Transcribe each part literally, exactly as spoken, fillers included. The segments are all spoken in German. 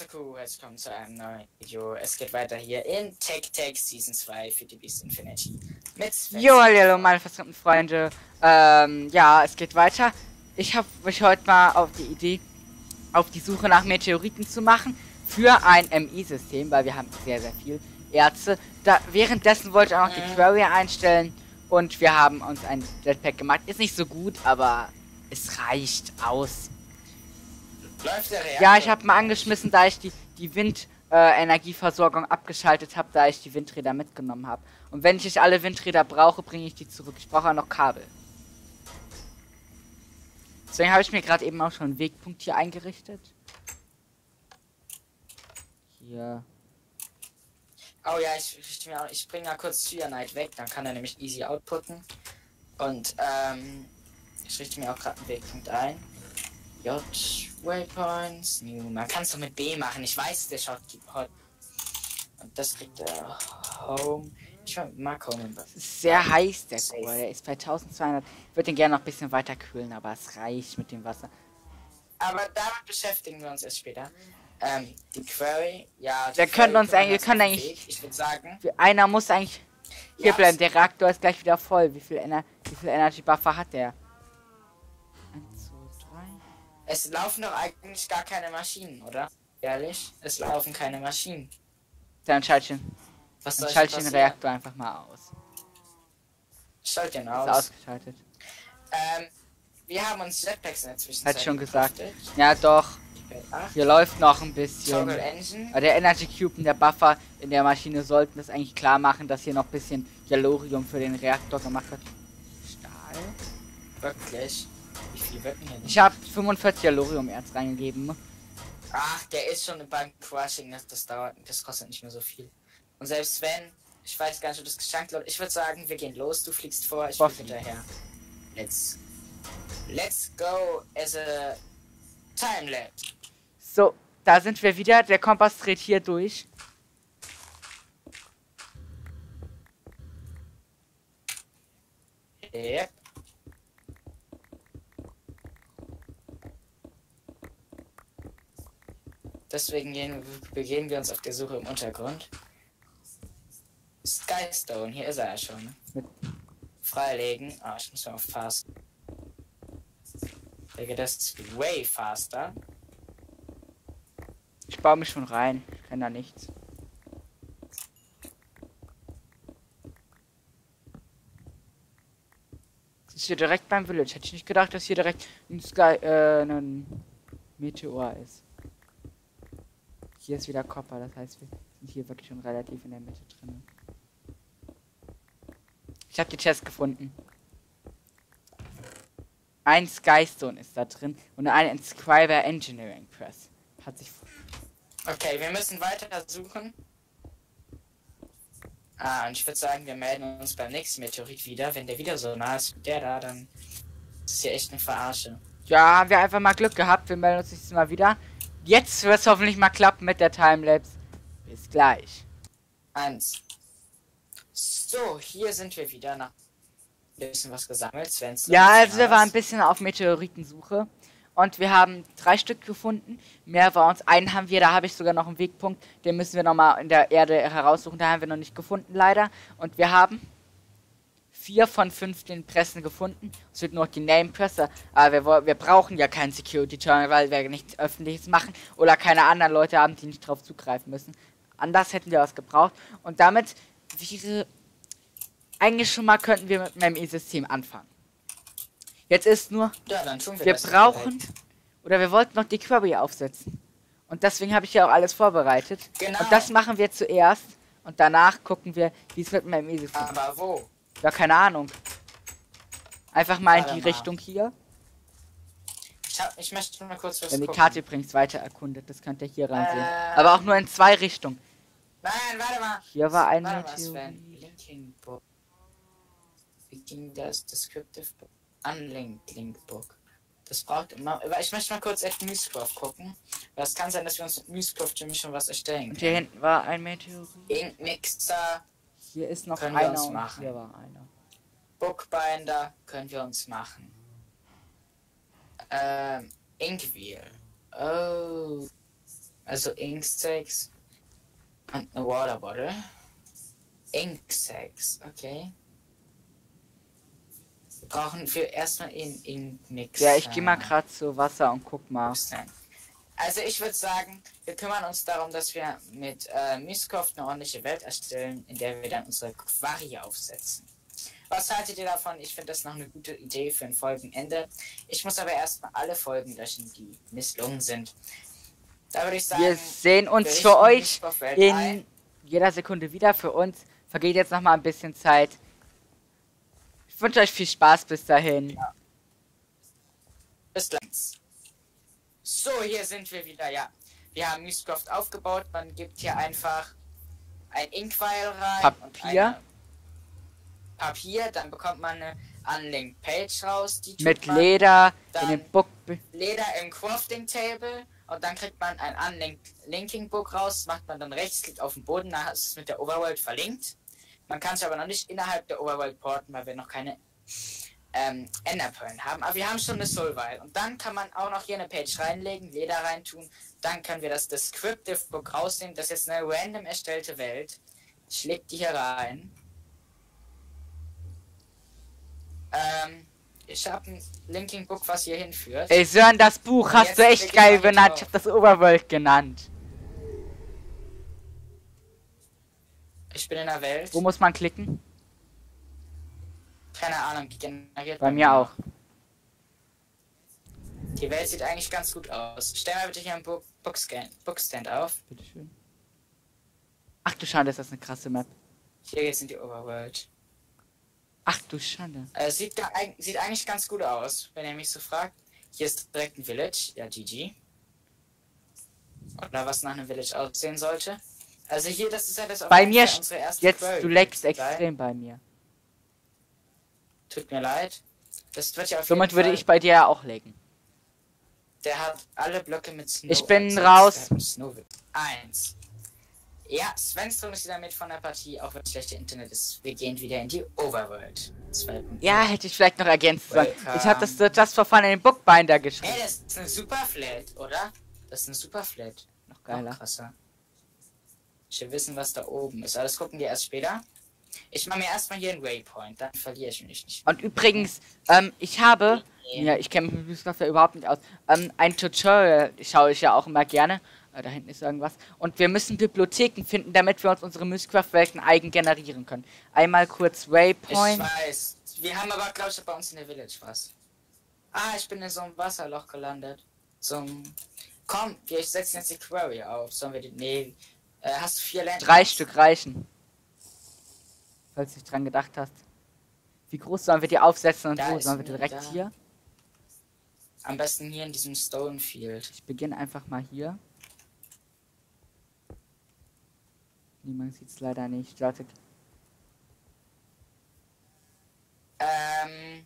Kuh, herzlich willkommen zu einem neuen Video. Es geht weiter hier in Tech Tech Season zwei für die Beast Infinity. Mit Jo, hallo meine versammelten Freunde. Ähm, ja, es geht weiter. Ich habe mich heute mal auf die Idee, auf die Suche nach Meteoriten zu machen für ein M I-System, weil wir haben sehr, sehr viel Erze. Da, währenddessen wollte ich auch noch die Query einstellen und wir haben uns ein Jetpack gemacht. Ist nicht so gut, aber es reicht aus. Läuft der Reaktor? Ja, ich habe mal angeschmissen, da ich die, die Windenergieversorgung äh, abgeschaltet habe, da ich die Windräder mitgenommen habe. Und wenn ich nicht alle Windräder brauche, bringe ich die zurück. Ich brauche auch noch Kabel. Deswegen habe ich mir gerade eben auch schon einen Wegpunkt hier eingerichtet. Hier. Oh ja, ich, ich, ich bringe mal kurz Cyanide weg, dann kann er nämlich easy outputten. Und ähm, ich richte mir auch gerade einen Wegpunkt ein. J, Waypoints, New. Man kann es doch mit B machen. Ich weiß, der Shot gibt Hot. Und das kriegt er Home. Ich mag Home. Es ist sehr heiß, der Kohl. Der ist bei zwölfhundert. Ich würde den gerne noch ein bisschen weiter kühlen, aber es reicht mit dem Wasser. Aber damit beschäftigen wir uns erst später. Ähm, die Query, ja. Die wir können uns eigentlich, wir können eigentlich. Ich würde sagen. Einer muss eigentlich hier ja, bleiben. Der Reaktor ist gleich wieder voll. Wie viel, Ener wie viel Energy Buffer hat der? eins, zwei, drei. Es laufen doch eigentlich gar keine Maschinen, oder? Ehrlich? Es laufen keine Maschinen. Dann schalte ich, Was dann soll schalte ich den Reaktor einfach mal aus. Schalt den aus. Ist ausgeschaltet. Ähm, wir haben uns Jetpacks in der Zwischenzeit. Hat schon gesagt. Gekostet. Ja, doch. Hier läuft noch ein bisschen. Aber der Energy Cube und der Buffer in der Maschine sollten das eigentlich klar machen, dass hier noch ein bisschen Yellorium für den Reaktor gemacht wird. Stahl. Wirklich? Wie viel wird denn hier? Ich habe fünfundvierzig Yellorium-Erz reingegeben. Ach, der ist schon beim Crushing, das, das dauert, das kostet nicht mehr so viel. Und selbst wenn, ich weiß gar nicht, ob das geschenkt wird, ich würde sagen, wir gehen los, du fliegst vor, ich fliege hinterher. Let's, let's go as a time lapse. So, da sind wir wieder, der Kompass dreht hier durch. Yep. Deswegen gehen, begeben wir uns auf der Suche im Untergrund. Skystone, hier ist er ja schon. Mit Freilegen. Ah, ich muss mal auf Fast. Digga, das ist way faster. Ich baue mich schon rein. Ich kann da nichts. Das ist hier direkt beim Village. Hätte ich nicht gedacht, dass hier direkt ein Sky, äh, ein Meteor ist. Hier ist wieder Copper, das heißt, wir sind hier wirklich schon relativ in der Mitte drin. Ich habe die Chest gefunden. Ein Skystone ist da drin und ein Inscriber Engineering Press. Hat sich. Okay, wir müssen weiter suchen. Ah, und ich würde sagen, wir melden uns beim nächsten Meteorit wieder. Wenn der wieder so nah ist wie der da, dann ist hier echt eine Verarsche. Ja, haben wir einfach mal Glück gehabt. Wir melden uns nächstes Mal wieder. Jetzt wird es hoffentlich mal klappen mit der Timelapse. Bis gleich. Eins. So, hier sind wir wieder nach ein bisschen was gesammelt. Sven's ja, also wir waren ein bisschen auf Meteoritensuche. Und wir haben drei Stück gefunden. Mehr war uns. Einen haben wir, da habe ich sogar noch einen Wegpunkt. Den müssen wir nochmal in der Erde heraussuchen. Da haben wir noch nicht gefunden, leider. Und wir haben vier von fünf den Pressen gefunden. Es wird nur noch die Name Presser. Aber wir, wir brauchen ja keinen Security Terminal, weil wir nichts Öffentliches machen. Oder keine anderen Leute haben, die nicht drauf zugreifen müssen. Anders hätten wir was gebraucht. Und damit wäre eigentlich schon mal könnten wir mit meinem E-System anfangen. Jetzt ist nur, ja, dann tun wir, wir das brauchen, oder wir wollten noch die Query aufsetzen. Und deswegen habe ich ja auch alles vorbereitet. Genau. Und das machen wir zuerst. Und danach gucken wir, wie es mit meinem E-System ist. Aber wo? Ja, keine Ahnung. Einfach mal Warte in die mal. Richtung hier. Ich, hab, ich möchte mal kurz was Wenn die gucken. Karte übrigens weiter erkundet, das könnt ihr hier ran sehen. Äh, Aber auch nur in zwei Richtungen. Nein, warte mal. Hier war ein Warte mal, Meteorit. Sven. Linking Book. Wie ging das? Descriptive Book. Unlinked Link Book. Das braucht immer. Ich möchte mal kurz at Musecraft gucken. Weil es kann sein, dass wir uns mit Musecraft nämlich schon was erstellen Und hier können. hinten war ein Meteorit. Ink Mixer. Hier ist noch Können wir einer uns und machen. hier war einer. Bookbinder können wir uns machen. Ähm, Inkwheel. Oh. Also Inksacks und eine Water Bottle. Inksacks, okay. Wir brauchen für erstmal in Inkmix. Ja, ich gehe mal gerade zu Wasser und guck mal. Also ich würde sagen, wir kümmern uns darum, dass wir mit äh, Mistcraft eine ordentliche Welt erstellen, in der wir dann unsere Quarry aufsetzen. Was haltet ihr davon? Ich finde das noch eine gute Idee für ein Folgenende. Ich muss aber erstmal alle Folgen löschen, die misslungen sind. Da würde ich sagen, wir sehen uns wir für euch Mistcraft-Welt in ein. jeder Sekunde wieder. Für uns vergeht jetzt noch mal ein bisschen Zeit. Ich wünsche euch viel Spaß bis dahin. Ja. Bis gleich. So, hier sind wir wieder, ja. Wir haben Mistcraft aufgebaut. Man gibt hier einfach ein Inkwire rein. Papier. Und eine Papier, dann bekommt man eine Unlinked Page raus. Die tut Mit man Leder in dann den Book. Leder im Crafting Table und dann kriegt man ein Unlinked Linking Book raus. Macht man dann Rechtsklick auf den Boden, dann ist es mit der Overworld verlinkt. Man kann es aber noch nicht innerhalb der Overworld porten, weil wir noch keine ähm, Enderperlen haben. Aber wir haben schon eine Soulvile. Und dann kann man auch noch hier eine Page reinlegen, Leder reintun. Dann können wir das Descriptive Book rausnehmen. Das ist jetzt eine random erstellte Welt. Ich leg die hier rein. Ähm, ich habe ein Linking Book, was hier hinführt. Ey Sören, das Buch Und hast jetzt du echt klicke ich geil mal hier benannt. drauf. Ich hab das Overworld genannt. Ich bin in der Welt. Wo muss man klicken? Keine Ahnung, die generiert Bei mir auch. Die Welt sieht eigentlich ganz gut aus. Stell mal bitte hier einen Book Bookstand, Bookstand auf. Bitteschön. Ach du Schande, ist das eine krasse Map. Hier geht's in die Overworld. Ach du Schande. Äh, sieht, da, eig- sieht eigentlich ganz gut aus, wenn ihr mich so fragt. Hier ist direkt ein Village. Ja, G G. Oder was nach einem Village aussehen sollte. Also hier, das ist ja das auf Bei jeden mir Fall sch- unsere erste Jetzt, Query. du leckst Geil. extrem bei mir. Tut mir leid. Das wird ja auf Somit jeden würde Fall, ich bei dir ja auch lecken. Der hat alle Blöcke mit Snow. Ich bin ersetzt. raus. Der hat Snow Eins. Ja, Svenstrom ist wieder mit von der Partie, auch wenn schlechte Internet ist. Wir gehen wieder in die Overworld. zwei Punkt null. Ja, hätte ich vielleicht noch ergänzen sollen. Welcome. Ich habe das so Just for Fun in den Bookbinder geschrieben. Ey, das ist eine Superflat, oder? Das ist eine Superflat. Noch Noch geiler. krasser. Ich will wissen, was da oben ist. Aber das gucken wir erst später. Ich mache mir erstmal hier einen Waypoint, dann verliere ich mich nicht. Und übrigens, ähm, ich habe, Nee. ja, ich kenne mich mit Minecraft ja überhaupt nicht aus, ähm, ein Tutorial schaue ich ja auch immer gerne. Äh, da hinten ist irgendwas. Und wir müssen Bibliotheken finden, damit wir uns unsere Minecraft-Welten eigen generieren können. Einmal kurz Ich Waypoint. weiß. Wir haben aber, glaube ich, bei uns in der Village was. Ah, ich bin in so einem Wasserloch gelandet. So ein... Komm, wir setzen jetzt die Query auf. Sollen wir die... Nee. Äh, hast du vier Länder? Drei Stück reichen. Falls du nicht dran gedacht hast. Wie groß sollen wir die aufsetzen und Da wo? ist Sollen wir eine, direkt da. hier? Am besten hier in diesem Stonefield. Ich beginne einfach mal hier. Niemand sieht es leider nicht. Leute, Ähm...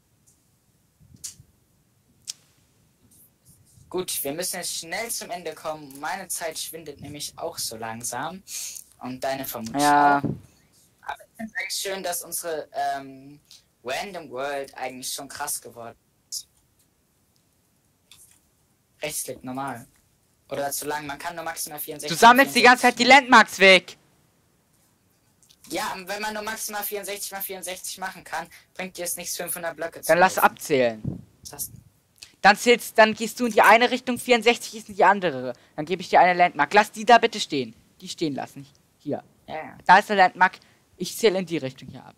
Gut, wir müssen jetzt schnell zum Ende kommen. Meine Zeit schwindet nämlich auch so langsam. Und deine vermutlich ja, auch. Aber ich finde es eigentlich schön, dass unsere ähm, Random World eigentlich schon krass geworden ist. Rechtsklick normal. Oder zu lang, man kann nur maximal vierundsechzig. du sammelst die ganze Zeit die Landmarks weg. Ja, und wenn man nur maximal vierundsechzig mal vierundsechzig machen kann, bringt dir es nichts, fünfhundert Blöcke zu Dann lass kaufen. abzählen. Das heißt, Dann zählst, dann gehst du in die eine Richtung, vierundsechzig ist in die andere. Dann gebe ich dir eine Landmark. Lass die da bitte stehen. Die stehen lassen. Hier. ja, ja. Da ist eine Landmark. Ich zähle in die Richtung hier ab.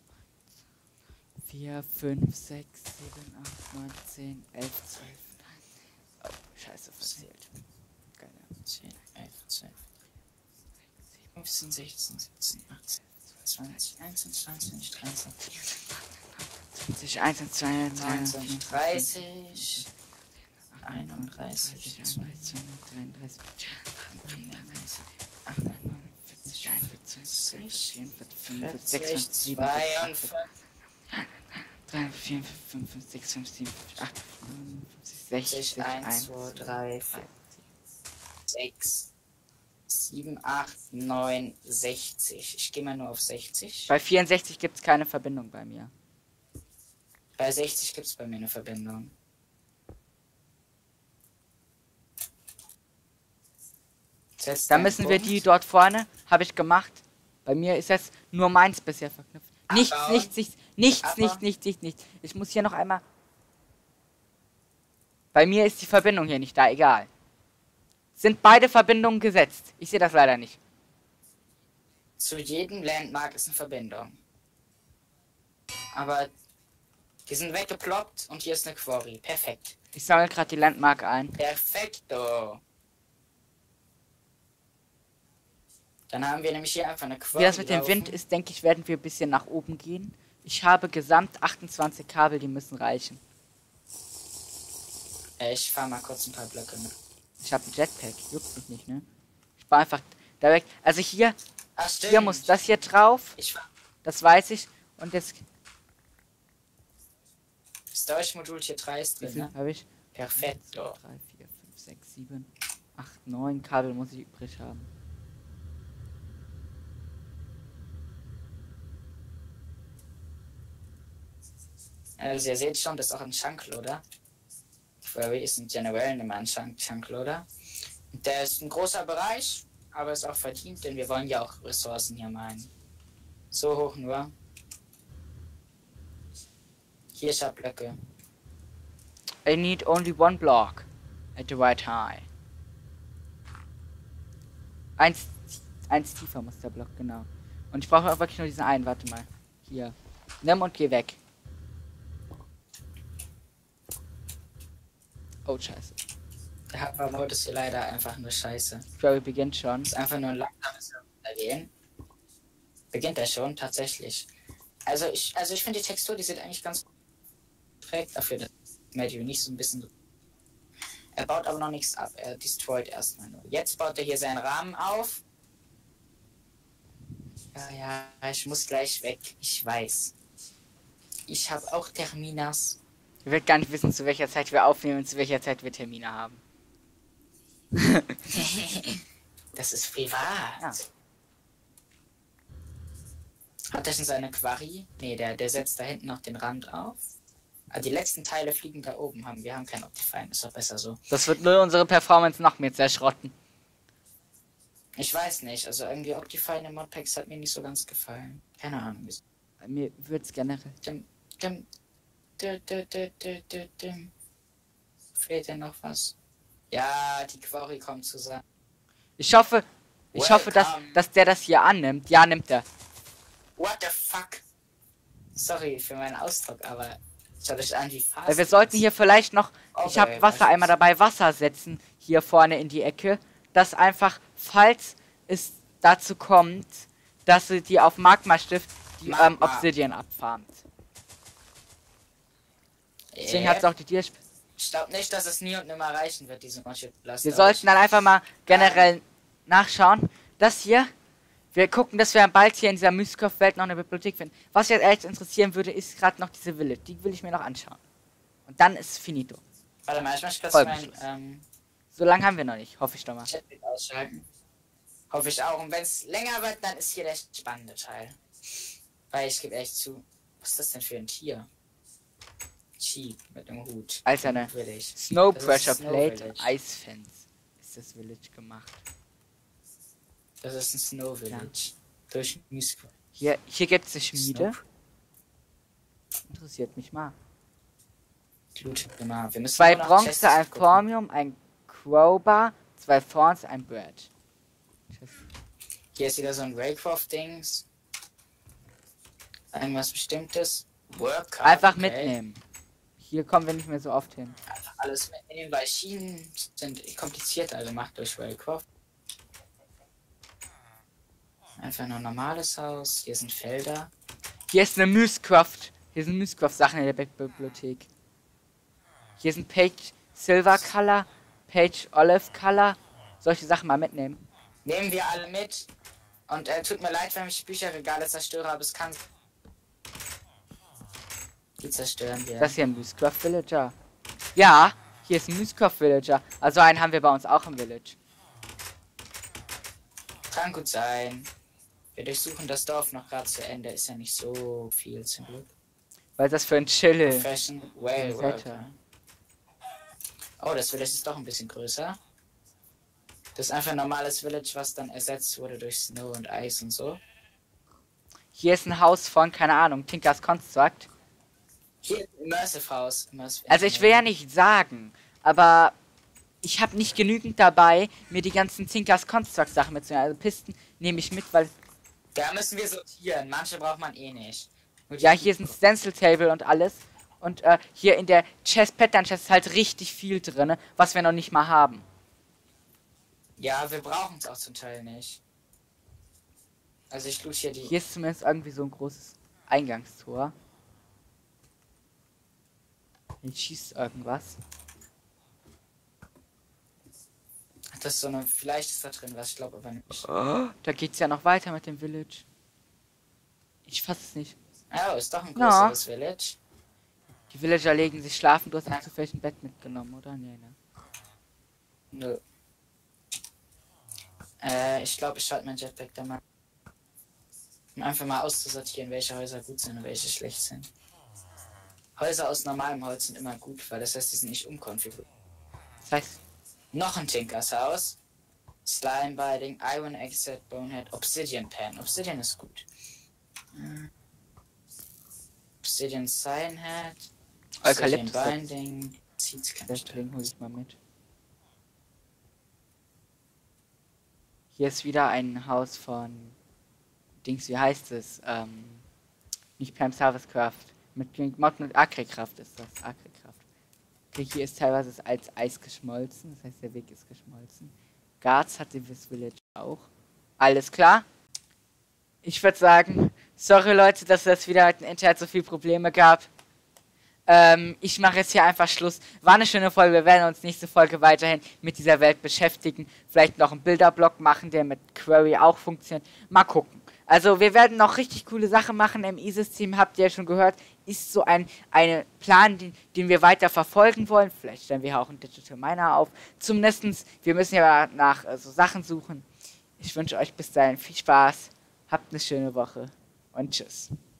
vier, fünf, sechs, sieben, acht, neun, zehn, elf, zwölf. Oh, scheiße, verzählt. Geil. zehn, elf, zwölf, fünfzehn, sechzehn, siebzehn, achtzehn, zwanzig, einundzwanzig, dreiundzwanzig, zwanzig, einundzwanzig, neunundzwanzig, dreißig, dreißig, einunddreißig, zweiunddreißig, dreiunddreißig, achtunddreißig, einundvierzig, vierundvierzig, fünfundvierzig, sechsundvierzig, siebenundvierzig, drei, vier, fünf, fünf, sechs, fünf, sieben, acht, sechzig, eins, zwei, drei, vier, sechs, sieben, acht, neun, sechzig. Ich gehe mal nur auf sechzig. Bei vierundsechzig gibt es keine Verbindung bei mir. Bei sechzig gibt es bei mir eine Verbindung. Setz Dann deinen müssen wir Punkt. die dort vorne, habe ich gemacht. Bei mir ist jetzt nur meins bisher verknüpft. Nichts, Abbauen. nichts, nichts, nichts, Abbauen. nichts, nichts, nichts, nichts. Ich muss hier noch einmal... Bei mir ist die Verbindung hier nicht da, egal. Sind beide Verbindungen gesetzt? Ich sehe das leider nicht. Zu jedem Landmark ist eine Verbindung. Aber die sind weggeploppt und hier ist eine Quarry. Perfekt. Ich sammle gerade die Landmark ein. Perfekto. Dann haben wir nämlich hier einfach eine Quarry. Wie das mit dem laufen. Wind ist, denke ich, werden wir ein bisschen nach oben gehen. Ich habe gesamt achtundzwanzig Kabel, die müssen reichen. Äh, Ich fahr mal kurz ein paar Blöcke mit. Ich habe ein Jetpack, juckt mich nicht, ne? Ich war einfach da weg. Also hier, Ach, stimmt. hier muss das hier drauf, Ich fahr das weiß ich. Und jetzt, Storage-Modul Tier drei ist wie drin, viel ne? habe ich? Perfekto. drei, vier, fünf, sechs, sieben, acht, neun Kabel muss ich übrig haben. Also ihr seht schon, das ist auch ein Chunkloader. Quarry ist ein generell immer ein Chunk Chunkloader. Der ist ein großer Bereich, aber ist auch verdient, denn wir wollen ja auch Ressourcen hier meinen. So hoch nur. Hier ist ja Blöcke. I need only one block at the right high. Eins, eins tiefer muss der Block, genau. Und ich brauche auch wirklich nur diesen einen, warte mal. Hier. Nimm und geh weg. Oh, scheiße. Der Hardware-Mode ist hier leider einfach nur scheiße. Quarry beginnt schon. Ist einfach nur ein langsames Ergehen. Beginnt er schon, tatsächlich. Also ich, also ich finde die Textur, die sieht eigentlich ganz perfekt dafür, dass Matthew nicht so ein bisschen... Er baut aber noch nichts ab, er destroyt erstmal nur. Jetzt baut er hier seinen Rahmen auf. Ja, ja, ich muss gleich weg, ich weiß. Ich habe auch Terminas. Ich will gar nicht wissen, zu welcher Zeit wir aufnehmen und zu welcher Zeit wir Termine haben. Das ist privat. Ja. Hat er schon seine Quarry? Nee, der, der setzt da hinten noch den Rand auf. Aber die letzten Teile fliegen da oben. Haben. Wir haben kein Optifine, ist doch besser so. Das wird nur unsere Performance noch mehr zerschrotten. Ich weiß nicht, also irgendwie Optifine im Modpacks hat mir nicht so ganz gefallen. Keine Ahnung. Mir wird's generell. Dim, dim, dim, dim, dim, dim, dim, dim. Fehlt denn noch was? Ja, die Quarry kommt zusammen. Ich hoffe, ich hoffe, dass, Welcome. dass der das hier annimmt. Ja, nimmt er. What the fuck? Sorry für meinen Ausdruck, aber schaut euch an, wie fast. Weil wir sollten hier vielleicht noch, ich habe Okay, Wassereimer dabei, Wasser setzen hier vorne in die Ecke, dass einfach, falls es dazu kommt, dass sie die auf Magma-Stift die Magma. ähm, Obsidian abfarmt. Deswegen hat es Äh, auch die Tier. Ich glaube nicht, dass es nie und nimmer reichen wird, diese Moschid Blast. Wir sollten dann einfach mal generell nachschauen. Das hier, wir gucken, dass wir bald hier in dieser Myskov-Welt noch eine Bibliothek finden. Was jetzt echt interessieren würde, ist gerade noch diese Village. Die will ich mir noch anschauen. Und dann ist finito. Warte mal, ich möchte kurz Folgenschluss. mein ähm, So lange haben wir noch nicht, hoffe ich doch mal. Chatbild ausschalten. Hoffe ich auch. Und wenn es länger wird, dann ist hier der spannende Teil. Weil ich gebe echt zu. Was ist das denn für ein Tier? Cheap mit einem Hut. Alter, ne? Village. Snow Das ist Pressure Snow Plate, Village. Ice Fence ist das Village gemacht. Das ist ein Snow Village. Durch Mysko. Hier, hier gibt es eine Schmiede. Snow. Interessiert mich mal. Gut, genau. Wir müssen Zwei nur nach Bronze, Chests ein gucken. Formium, ein Crowbar, zwei Thorns, ein Bird. Hier ist wieder so ein Raycroft-Dings. Irgendwas Bestimmtes. Worker. Einfach okay. mitnehmen. Hier kommen wir nicht mehr so oft hin. Einfach alles mitnehmen, weil Schienen sind komplizierter gemacht durch Raycroft. Einfach nur ein normales Haus. Hier sind Felder. Hier ist eine Mythcraft. Hier sind Mythcraft-Sachen in der Bi- Bibliothek. Hier sind Page Silver Color, Page Olive Color. Solche Sachen mal mitnehmen. Nehmen wir alle mit. Und äh, tut mir leid, wenn ich Bücherregale zerstöre, aber es kann. Die zerstören wir. Das hier ein Mythcraft Villager. Ja, hier ist ein Mythcraft Villager. Also einen haben wir bei uns auch im Village. Kann gut sein. Wir durchsuchen das Dorf noch gerade zu Ende. Ist ja nicht so viel zum Glück. Weil das für ein Chill. Fashion Well Setter. Worker. Oh, das Village ist doch ein bisschen größer. Das ist einfach ein normales Village, was dann ersetzt wurde durch Snow und Eis und so. Hier ist ein Haus von, keine Ahnung, Tinkers Construct. Hier, Immersive House. Immersive Also ich will ja nicht sagen, aber ich habe nicht genügend dabei, mir die ganzen Tinkers Construct Sachen mitzunehmen. Also Pisten nehme ich mit, weil... Da müssen wir sortieren. Manche braucht man eh nicht. Ja, hier ist ein Stencil Table und alles. Und äh, hier in der Chest, Pattern Chest ist halt richtig viel drin, was wir noch nicht mal haben. Ja, wir brauchen es auch zum Teil nicht. Also ich loot hier die... Hier ist zumindest irgendwie so ein großes Eingangstor. Hier schießt irgendwas. Das ist so eine... Vielleicht ist da drin was, ich glaube aber nicht. Oh, da geht's ja noch weiter mit dem Village. Ich fass es nicht. Oh, ist doch ein Ja. größeres Village. Die Villager legen sich schlafen. Du hast nicht zufällig ein Bett mitgenommen, oder? Nee, ne? Nö. Äh, ich glaube, ich schalte mein Jetpack da mal. Um einfach mal auszusortieren, welche Häuser gut sind und welche schlecht sind. Häuser aus normalem Holz sind immer gut, weil das heißt, die sind nicht umkonfiguriert. Das heißt, Noch ein Tinkers Haus. Slime Binding, Iron Exit, Bonehead, Obsidian Pan. Obsidian ist gut. Hm. Obsidian Sign Head. Obsidian Eukalyptus. Binding. Seeds kann ich Deswegen hole ich mal mit. Hier ist wieder ein Haus von Dings, wie heißt es? Ähm, nicht Pam's Harvestcraft. Mit Mod mit Agrikraft ist das. Agrikraft. Okay, hier ist teilweise es als Eis geschmolzen. Das heißt, der Weg ist geschmolzen. Guards hatte das Village auch. Alles klar. Ich würde sagen, sorry Leute, dass es wieder mit dem Internet so viele Probleme gab. Ähm, ich mache jetzt hier einfach Schluss. War eine schöne Folge. Wir werden uns nächste Folge weiterhin mit dieser Welt beschäftigen. Vielleicht noch einen Bilderblock machen, der mit Query auch funktioniert. Mal gucken. Also wir werden noch richtig coole Sachen machen. Im I S-Team, habt ihr ja schon gehört, ist so ein eine Plan, den, den wir weiter verfolgen wollen. Vielleicht stellen wir auch einen Digital Miner auf. Zumindest, wir müssen ja nach äh, so Sachen suchen. Ich wünsche euch bis dahin viel Spaß. Habt eine schöne Woche und tschüss.